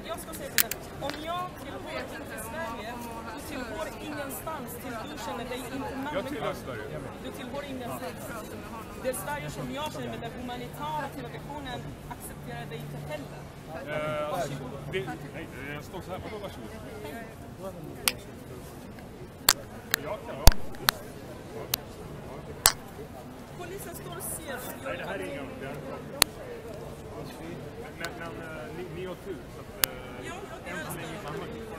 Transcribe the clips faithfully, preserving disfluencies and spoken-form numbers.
jag ska säga till dig, om jag tillhör inte Sverige, du tillhör ingenstans till du känner dig inte människa. Jag tillhör Sverige. Du tillhör ingenstans. Det är Sverige som jag känner, den humanitära televisionen accepterar dig inte heller. Eh, alltså, det, nej, jag står så här. Vadå, varsågod? Jag kan, ja. Polisen står och ser. Nej, det här är ingen. Det är men men uh, ni, ni har tur. Så att, uh, ja, jag än så länge kan man inte.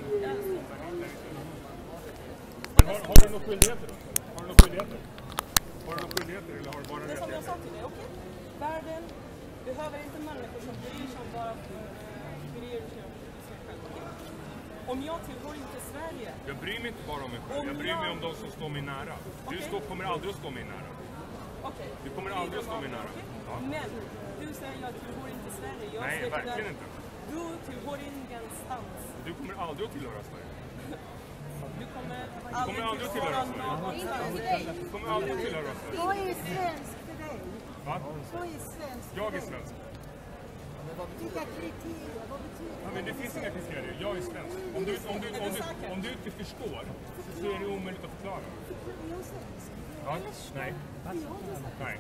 Men har, har du några skyldigheter då? Har du några skyldigheter? Har du några skyldigheter eller har du bara rättigheter? Det som jag sa till dig, okej. Okay. Världen behöver inte människor som bryr sig om bara bryr sig om sig själva. Om jag tillhör inte Sverige. Jag bryr mig inte bara om mig själv. Jag bryr mig om de som står mig nära. Du okay. står, kommer aldrig att stå mig nära. Okay. Du kommer aldrig att stå mig nära. Okay. Ja. Men du säger jag tillhör inte Sverige. Jag Nej, verkligen inte. Du tillhör ingenstans. Du kommer aldrig att tillhöra Sverige. Du kommer aldrig, kommer aldrig att tillhöra Sverige. Du kommer aldrig att tillhöra Sverige. Vad är svensk för dig? Va? Vad är svensk? Jag är svensk. Vilka kriterier? Vad betyder det? Ja, men det finns inga kriterier. Jag är svensk. Om du, om du, om du, om du inte förstår så är det omöjligt att förklara. Jag är svensk. Ja? Nej. Nej.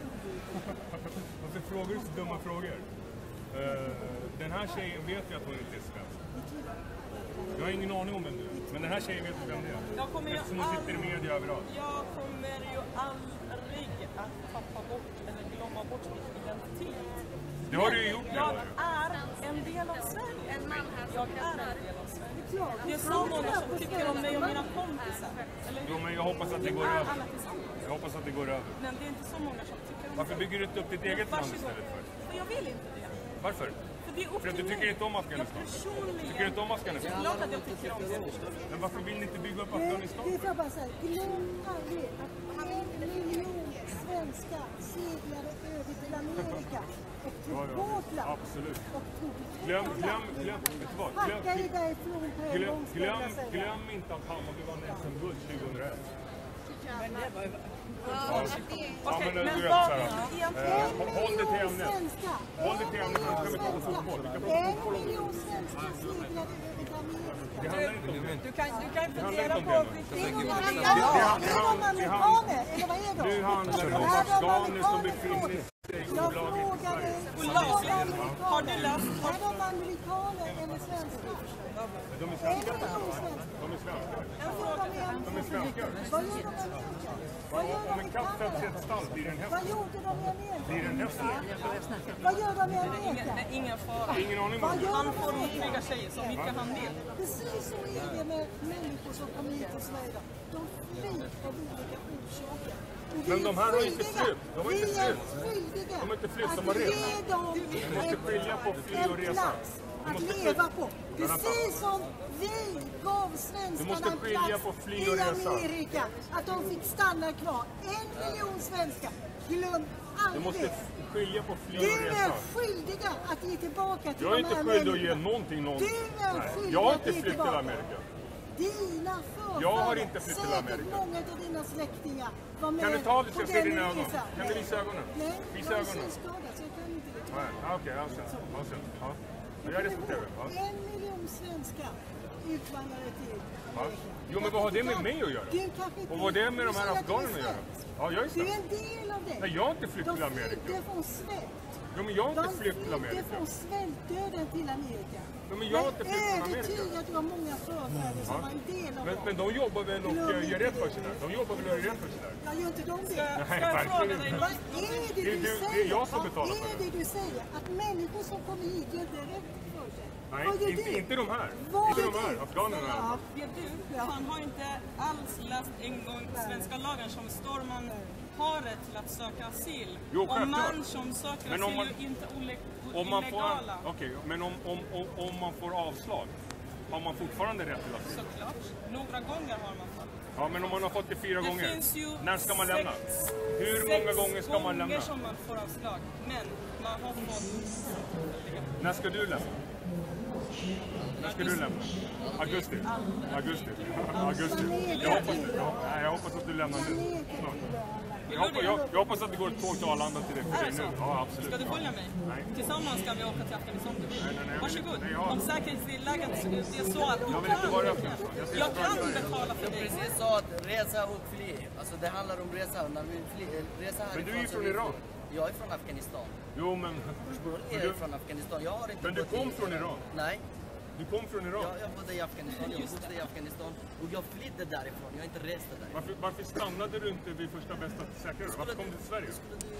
Varför frågar du så dumma frågor? Uh, den här tjejen vet jag att hon inte är svensk. Jag har ingen aning om vem du är. Men den här tjejen vet vem det är. Jag kommer ju Eftersom hon sitter i media överallt. Jag kommer ju aldrig att tappa bort eller glömma bort min identitet. Det har du ju gjort. Jag är en del av Sverige. Jag är en del av Sverige. Det är så många som tycker om mig och mina kompisar. Eller jo, men jag hoppas att det går över. Jag hoppas att det går över. Men det är inte så många som tycker om varför bygger du inte upp ditt eget land istället för? För jag vill inte det. Varför? För, det är upp för att du tycker inte om Afghanistan? Tycker du inte om Afghanistan? Det är klart att jag tycker om det. Men varför vill ni inte bygga upp Afghanistan? Det får jag bara säga. Glöm aldrig att en miljon svenskar seglade över till Amerika och till ja, ja. vårt land. Absolut. Och tog glöm, glöm, glöm, vet du vad? Glöm, glöm, glöm, glöm, glöm inte att Hammarby vann S M-guld tjugohundraett. Men det var ju... Ja, ja, men du vet så här. Håll dig till ämnet. Håll dig till ämnet, så ska vi prata fotboll. Vi kan prata fotboll om det. Det handlar inte om det. Du kan, du kan fundera på... Det är de amerikaner, eller vad är de? Nu handlar det om afghaner som befinner sig i olagligt i Sverige. Olagligt? Har du läst? Är de amerikaner eller svenskar? De är svenskar. De är svenskar. De är svenskar. Vad gör de i Amerika? Om en katt sätts i ett stall blir den häst. Vad gjorde de i Amerika? Blir den häst? Vad gör de i Amerika? Det är ingen fara. Ingen aning om det. Han får otrygga tjejer så mycket han vill. Precis så är det med människor som kommer hit till Sverige. De flyr av olika orsaker. Men de här har inte flytt. De har inte flytt. De har inte flytt, de har rest. Du måste skilja på fly och resa. Att leva på. Precis som vi gav svenskarna en plats i Amerika. Att de fick stanna kvar. En miljon svenskar. Glöm aldrig. Du måste skilja på fly och Du resa. är skyldiga att ge tillbaka till jag är de inte här skyldig att människorna. ge någonting någon. Du är skyldig jag har att inte ge flytt till tillbaka. Amerika. Dina förfäder, Jag har inte flytt till Amerika. säkert många av dina släktingar var med Kan du ta det så på jag ser den dina ögon? resan. Kan du visa ögonen? Nej, Visa jag är ögonen. synskadad så jag kan inte det. Nej, okej, okay, jag ser. Jag ser. Ja. Jag respekterar det. Ja. En miljon svenskar utvandrare till Ja. Jo, men vad har det med mig att göra? Du kanske inte Och vad har det med de här afghanerna att göra? Ja, jag är Du är svensk. en del av det. Nej, jag har inte flytt till Amerika. De flydde från svält. Jo, men jag har inte De flytt till Amerika. flydde från svältdöden till Amerika. Jo, men jag har inte flytt till Amerika. övertygad att du har många förfäder som Ja. var en del av Men, dem. men de jobbar väl och Glöm uh, gör inte rätt för det. sig där? De jobbar väl och gör rätt för sig där? Jag gör inte de det. Nej, verkligen inte. Vad är det Det är du du- säger? det är jag som betalar för Vad är det. det du säger? Att människor som kommer hit gör det rätt för sig. Nej, Vad gör inte, du? inte de här. Vad Inte gör de här, du? afghanerna. Ja. Vet du, han har inte alls läst en gång svenska lagen som står man har rätt till att söka asyl. Jo, och självklart. man som söker Men asyl om man- är ju inte ole- Om man får, illegala. okej, men om, om, om, om man får avslag, har man fortfarande rätt till asyl? Såklart. Några gånger har man fått. Ja, men om man har fått det fyra Det gånger, finns ju när ska man lämna? sex- Hur sex många gånger ska man lämna? gånger som man får avslag. Men man har fått... När ska du lämna? När ska du lämna? Augusti? Augusti? Augusti? Jag hoppas, ja, nej, jag hoppas att du lämnar nu. Snart. jag, hoppas, jag, jag hoppas att det går ett tåg till Arlanda till dig för Är dig det nu. så? Ja, absolut. Ska du följa mig? Nej. Tillsammans ska vi åka till Afghanistan. Nej, nej, nej. Varsågod. Nej, jag- Om säkerhetsläget är så att du Jag vill inte vara i Afghanistan. Jag ska jag inte kan vara i Sverige. betala för Jag dig. precis sa att resa och fly. Alltså det handlar om resa. När vi fly, resa härifrån. Men du är ju så från vi- Iran. Jag är från Afghanistan. Jo, men... Jag är från Afghanistan. Jag har inte Men du gått kom i- från Iran? Nej. Du kom från Iran? Jag, jag bodde i Afghanistan. Jag bodde i Afghanistan. Och jag flydde därifrån. Jag har inte rest där. Varför, varför stannade du inte vid första bästa säkerhet? Varför kom du till Sverige?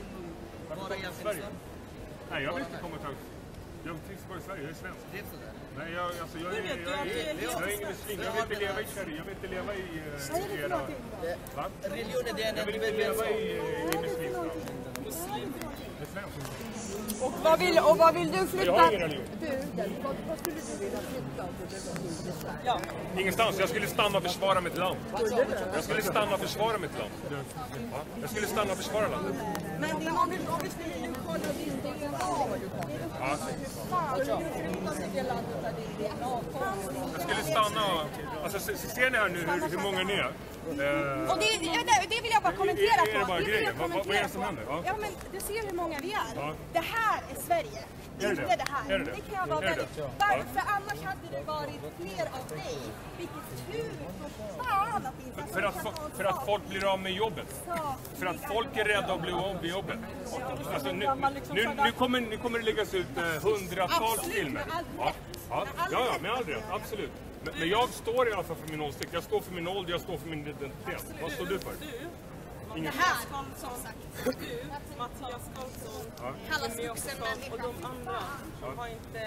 Varför Bara kom i du till Sverige? Afghanistan. Nej, jag vill inte komma till... Jag trivs bara i Sverige, jag är svensk. Trivs du där? Nej, jag, alltså, jag, är, Hur vet du jag, att du är är, jag, jag är ingen svensk? muslim. Jag vill inte leva i Sverige. Jag vill inte leva i Vad är det eh, för era... någonting? Va? Religionen det är Jag en vill inte individuell leva sak. i, eh, i muslimska. Muslim. Det är svenskt. Och vad vill, och vad vill du Jag flytta? har ingen religion. Vad, vad skulle du vilja flytta om du blev i Sverige? Ja. Ingenstans. Jag skulle stanna och försvara mitt land. Jag skulle stanna och försvara mitt land. Ja, jag skulle stanna och försvara landet. Men om vi, om vi skulle nu kolla din D N A har ju kommit. Ja. Fan, skulle du flytta till det landet där din D N A kommer? Jag skulle stanna och... Alltså, se- ser ni här nu hur, hur många ni är? Eh, Och det, ja, det, det vill jag bara kommentera Är- är det på. bara Det vill grejer? jag Vad- vad- vad är kommentera det som på. händer? Ja. Ja, men du ser hur många vi är. Ja. Det här är Sverige. Är det Inte det? det här. Är det det? Det kan jag vara Är det väldigt... det? Varför annars hade det varit fler av dig? Vilket tur för fan att inte... För att, fo- för att folk blir av med jobbet. För att folk är rädda att bli av med jobbet. Alltså, nu, nu, nu, kommer, nu kommer det läggas ut eh, hundratals Absolut, filmer. med all Ja, rätt. ja, Med all ja, ja, rätt. med all rätt. Absolut. Men, men jag står i alla fall för min åsikt. Jag står för min ålder, jag står för min identitet. Vad står du för? Du, Inget. Mattias Karlsson, du, Mattias Karlsson, Kallas Jimmy vuxen Åkesson människa. och de andra har inte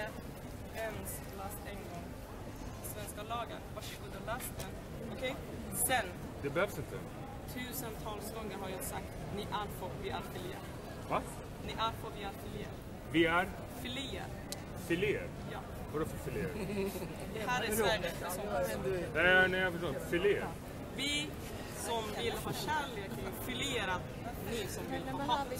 ens läst en gång svenska lagen. Varsågod och läs den. Okej? Sen, Det behövs inte. tusentals gånger har jag sagt ni är för vi är filier. Va? Ni är för vi är filier. Vi är Filier. filéer. Ja. Vadå för filéer? Det här är Sverige. Det är som- Nej, nej, jag förstår. Filéer. Vi som vill ha kärlek är filierat ni som vill ha hat.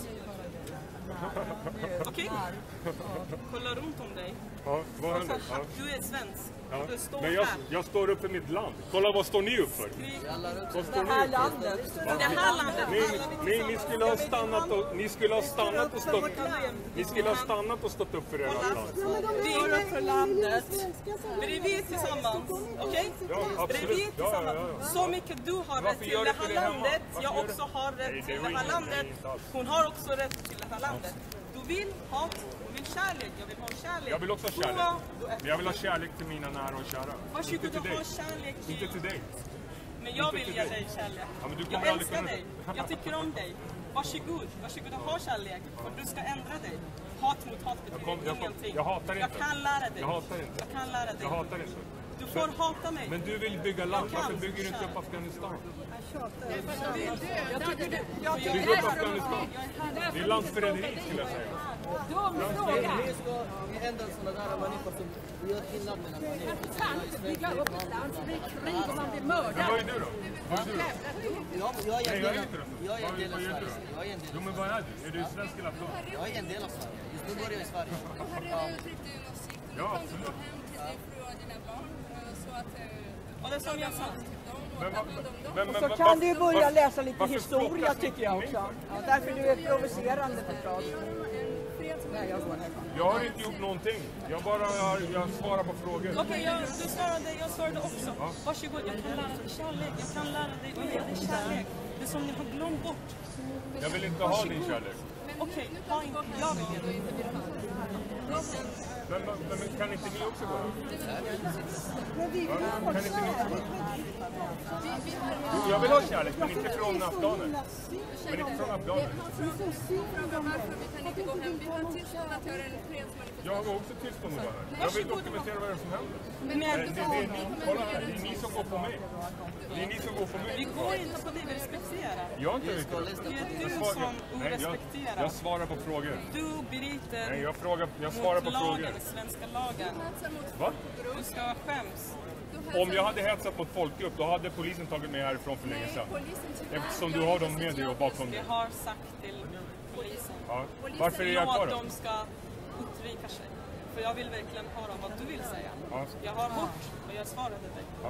Okej? Kolla runt om dig. Ja, vad händer? Ja. Du är svensk. Ja. Du står Men jag, här. jag står upp för mitt land. Kolla, vad står ni upp för? Vad står Det ni här upp för? landet. Det här landet. Ni, ni, ni skulle ha stannat och, ni skulle ha stannat och stått, ni skulle ha stannat och stått upp för era land. Vi Står för landet. bredvid tillsammans. Okej? Ja, absolut. Bredvid Ja, ja, tillsammans. ja. Så mycket du har rätt Varför till gör det du här inte det hemma? landet. Varför Jag gör du- också har Nej, rätt det till var det här ingen- landet. nej, inte alls. Hon har också rätt till det här landet. Du vill hat, du vill kärlek. Jag vill ha kärlek. Jag vill också ha kärlek. Prova, du är- Men jag vill ha kärlek till mina nära och kära. Varsågod Inte till och dig. ha kärlek till... Inte till dig. Men jag Inte vill till ge dig. dig kärlek. Ja, men du Jag kommer aldrig älskar kunna- dig. Jag tycker om dig. Varsågod. Varsågod och ha kärlek. För du ska ändra dig. Hat mot hat betyder kom- jag kom- ingenting. jag hatar inte. Jag kan lära dig. Jag hatar inte. Jag kan lära dig. Jag hatar inte. Du får hata mig. Men du vill bygga land. Jag kan. Varför bygger du inte upp Afghanistan? Jag tycker det. Jag tycker Bygg det upp är Afghanistan. Det är landsförräderi skulle jag säga. dum fråga. Vi ska ändra sådana där människor som gör skillnad mellan människor. Man kan inte bygga upp ett land som blir krig och man blir Men vad mördad. är du då? Vad är du då? Jag, jag är Nej, en jag del är av, inte det. jag är en Vad- del av vad gör du? Sverige. Jag är en del Jo, men vad är du? Är du svensk eller afghan? Jag är en del av Sverige. Just nu bor jag i Sverige. Och har redan uttryckt din åsikt och nu Ja, kan du absolut. gå hem till din fru och dina barn eh, så att eh, Och det är som jag sa. dem och Men, ta hand om dem. men, men, Så men, kan du ju varför- börja varför- läsa lite varför historia flockas tycker jag ni också. till mig? Ja, därför du är provocerande förstås. Nej, jag går härifrån. Jag har inte gjort någonting. Jag bara har, jag svarar på frågor. Okej, jag, du svarade, jag svarade också. Varsågod, jag kan lära dig kärlek. Jag kan lära dig att ge dig kärlek. Det som ni har glömt bort. Jag vill inte ha din kärlek. Okej, ha inte. Jag vill ge dig. Men, men, men kan inte ni också gå? Men vi vill Ja, ha kan inte ni också gå? kärlek. Jo, jag vill ha kärlek, men inte från afghaner. Men inte från afghaner. Vi får se om de Varför vi kan inte gå hem? Vi har tillstånd att göra en fredsmanifestation. Jag har också tillstånd att vara här. Jag vill dokumentera vad det är som händer. Men Det, det, det är ni, kolla här, det är ni som går på mig. Det är ni som går på vi mig. går inte på det vi respekterar. Jag har inte riktigt. Det är Jag du svarar- som Nej, jag, orespekterar. jag svarar på frågor. Du bryter Nej, jag, frågar, jag svarar på mot frågor. lagen, svenska lagen. Va? Du ska skäms. Om jag hade hetsat mot folkgrupp, då hade polisen tagit mig härifrån för länge sedan. Polisen tyvärr. Eftersom du har dem med dig och bakom Vi dig. har sagt till polisen. Ja. Varför är jag Låt kvar då? dem ska uttrycka sig. För jag vill verkligen höra vad du vill säga. Ja. Jag har hört och jag svarade dig. Ja.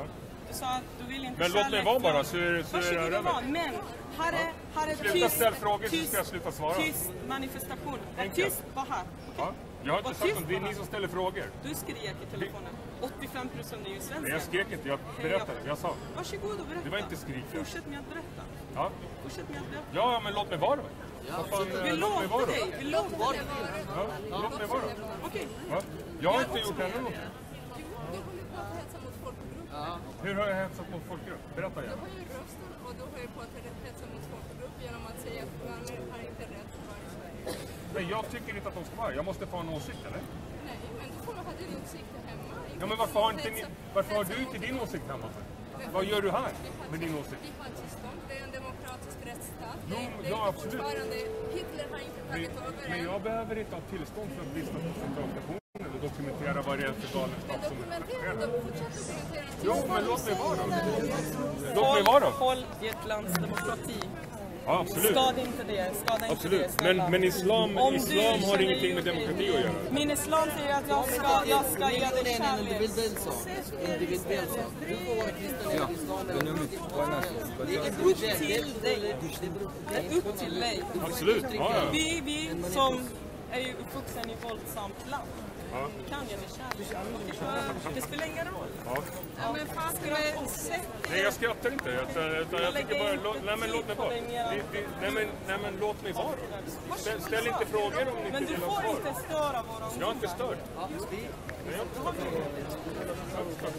Du sa att du vill inte Men låt mig kärlek vara bara, från- så är- så är det Varsågod över. och var. Men här är, här är Sluta tyst, ställa frågor så tyst, ska jag sluta svara. tyst manifestation. Var Enkelt. tyst, var här. Ja, jag har inte Var sagt tyst något, det är bara. ni som ställer frågor. Du skrek i telefonen. åttiofem procent är ju Nej, svenskar. jag skrek inte, jag berättade, jag sa. Varsågod och berätta. Det var inte skrika. Fortsätt med att berätta. Ja, Fortsätt med att berätta. ja men låt mig vara då. Vad fan, Vi eh, låt mig vara låter då. dig. Vi låter dig. Ja, låt mig vara då. Okej. Ja. Jag har inte gjort ännu någonting. Du håller på att hetsa mot folkgrupp. Hur har jag hetsat mot folkgrupp? Berätta Du gärna. har ju rösten och du har ju på att hetsa mot folkgrupp genom att säga att bönder har inte rätt att vara i Sverige. Nej, jag tycker inte att de ska vara. Jag måste få en åsikt, eller? Nej, men du får ha din åsikt hemma. Ja, men varför har, inte ni, varför har du inte din åsikt hemma? För? Vad gör du här med din åsikt? Vi har tillstånd, det är en demokratisk rättsstat. Jo, Det- det ja, är absolut. fortfarande, Hitler har inte Men, tagit över men än. jag behöver inte ha tillstånd för att lyssna på centralstationen och dokumentera vad det är för galenskap som Dokumentera, sker. då fortsätt dokumentera. Jo, men låt mig vara då. Låt mig vara då. Håll i ett lands demokrati. Ja, absolut. Skada inte det. Skada inte Absolut. det. Men, snälla. men islam, Om du islam har känner ingenting med ju- demokrati att göra. Min islam säger att jag ska, jag ska ge dig Det är en kärlek. individuell sak. Individuell sak. Du får vara kristen eller islam eller Det är upp till dig. Det är upp till dig. Absolut. Ja, ja. Vi, vi som är ju uppvuxen i våldsamt land. Ja. Vi kan ge dig kärlek. Det spelar ingen roll. Ja. Ja, men fan, sätt Nej, jag skrattar inte. Jag, utan, utan jag tycker bara, låt, nej, men låt mig vara. Det, det, nej, men, nej, men låt mig vara då. Ställ, ställ inte frågor om ni Men inte du vill ha får svar. inte störa våra Jag har inte stört. Ja, vi, Nej, jag har inte stört.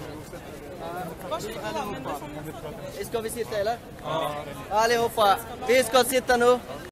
Varsågoda, men du får ska vi sitta eller? Ja. Allihopa, vi ska sitta nu.